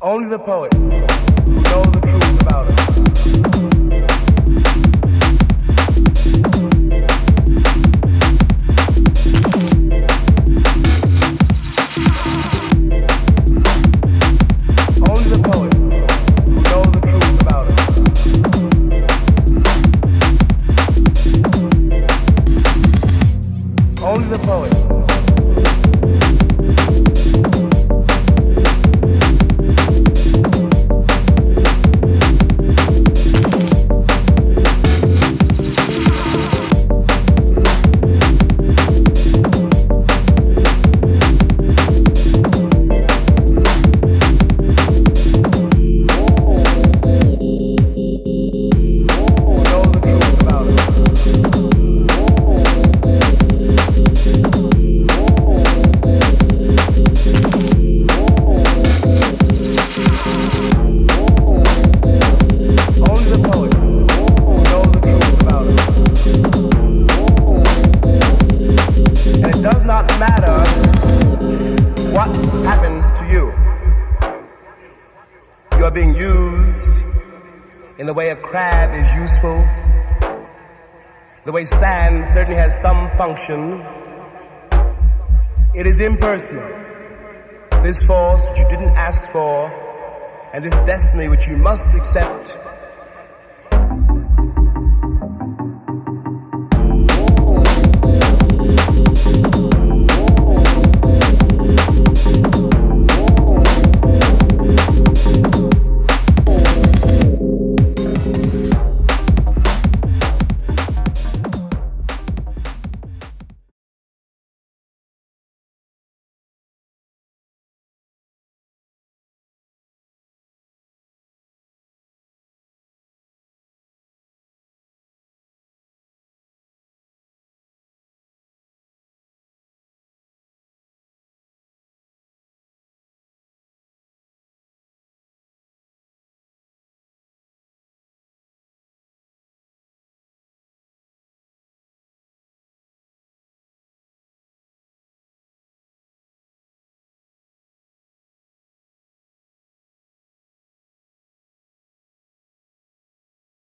Only the poet who knows the truth about us. Only the poet who knows the truth about us. Only the poet. The way a crab is useful, the way sand certainly has some function. It is impersonal. This force which you didn't ask for, and this destiny which you must accept,